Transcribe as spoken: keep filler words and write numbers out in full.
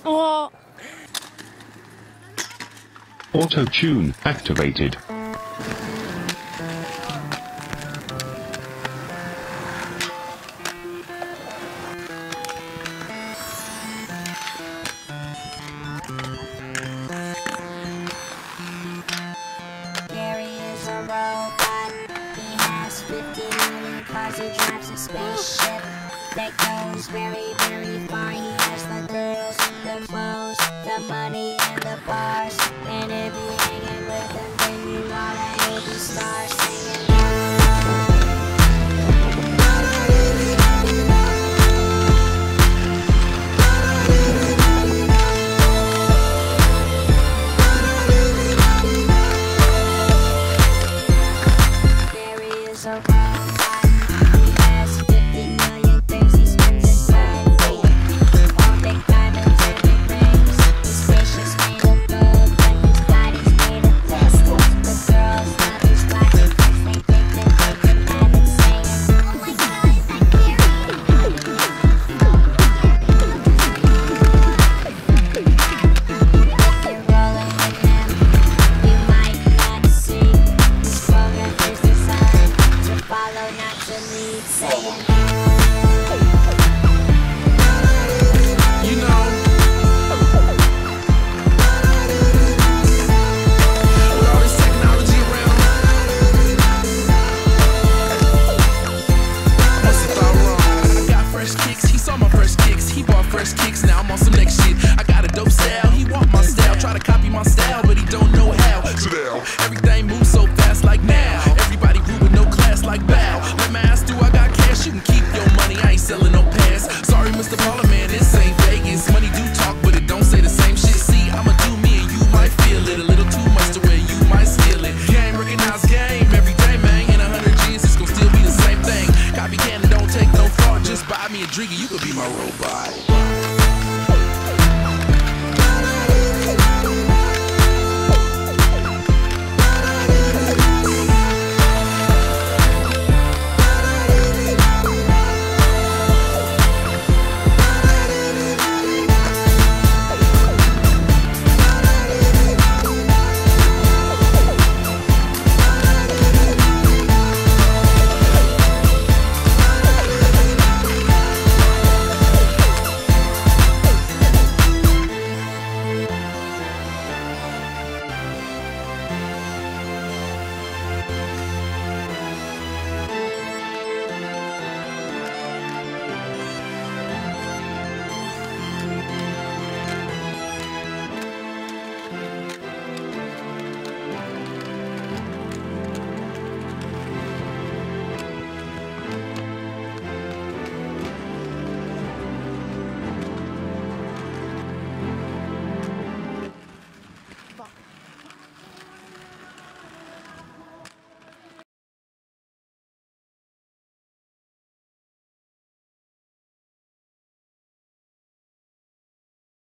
Oh. Auto-tune activated. fifty million cars, he drives a spaceship that goes very, very far. He has the girls, the clothes, the money, and the bars. And if you hanging with him, then you know that he'll be stars singing. There is a robot. He has fifty million things he spends his time doing. All big diamonds and big rings. His fish is made of gold, but his body's made of dust. The girls love his flashy flex. They think that they can have it saying, oh my god, is that Gary? If you're rolling with him, you might not see. His program is designed to follow, not to lead, saying, You know, with all this technology around, I must have thought wrong. I got fresh kicks, he saw my fresh kicks. He bought fresh kicks, now I'm on some next shit. I got a dope style, he want my style. Try to copy my style, but he don't know how. So now, everything moves so fast like now. Everybody rude with no class like bow. Let me ask, do I got cash? You can keep your money, I ain't selling no pass. Sorry, Mister Parliament, this ain't Vegas. Money do talk, but it don't say the same shit. See, I'ma do me and you might feel it. A little too much to where you might steal it. Game, recognize game, every day, man. In a hundred years, it's gonna still be the same thing. Copy can and don't take no fault. Just buy me a drink and you could be my robot.